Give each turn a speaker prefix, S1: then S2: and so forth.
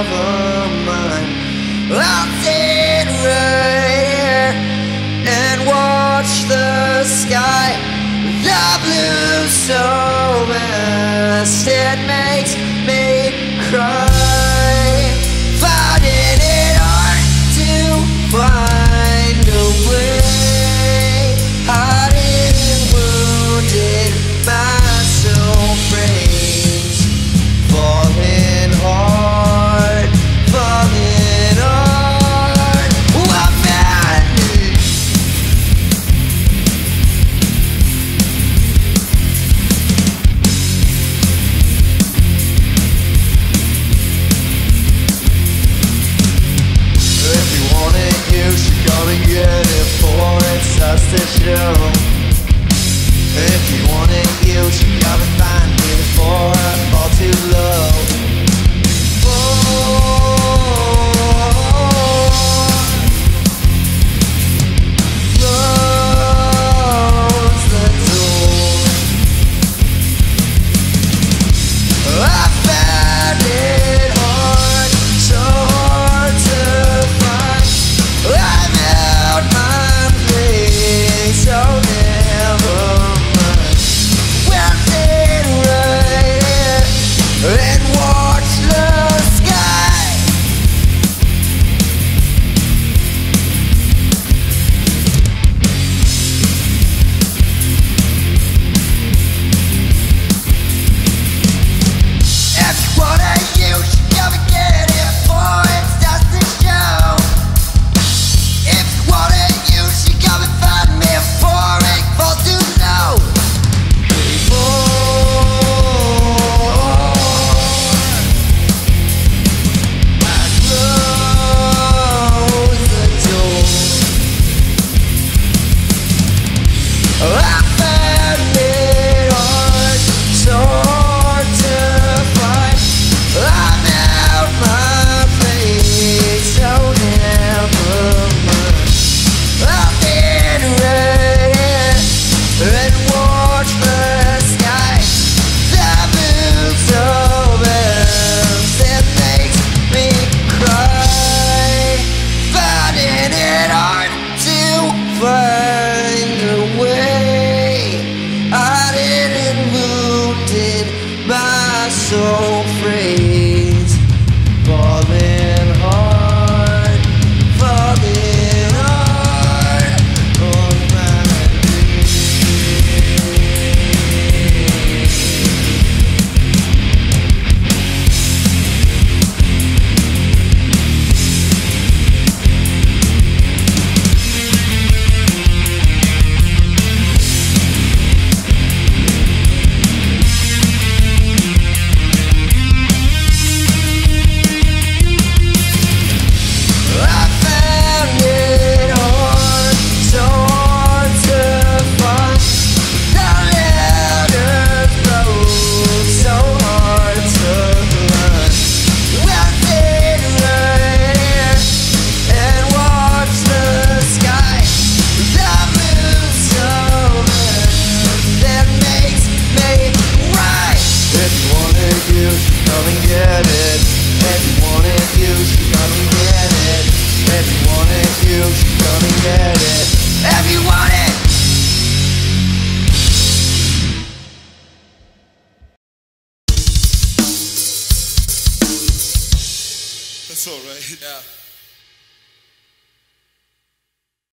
S1: never mind. I'll sit right here and watch the sky. The blue so vast, it makes me cry. Finding it hard to find a way. Hiding and wounded, my soul breaks. Falling hard, falling hard. I found it. If you want it, you should come and get it, for it starts to show. If you want it, you should come and find me before I fall too low. Close the door. I found it hard, so hard to find. I'm out my place, so never mind. We'll sit right here and watch the sky. If you want it, you should come and get it, for it starts to show. If you want it, you should come and find me before it falls too low. Before I close the door, I found it hard, so hard to find. I'm out my place, so never mind. I'll sit right here and watch the sky. The moon so vast, it makes me cry. Finding it hard to find a way. Hiding and wounded, my soul frays. Falling hard, falling hard on my dreams. I found it hard, so hard to find. The letters wrote, so hard to learn. We'll sit right here and watch the sky. The moon so vast, that makes me right. If you want it, you should come and get it. If you want it, you should come and get it. If you want it, you should come and get it. If you want it.
S2: That's all right.
S3: Yeah.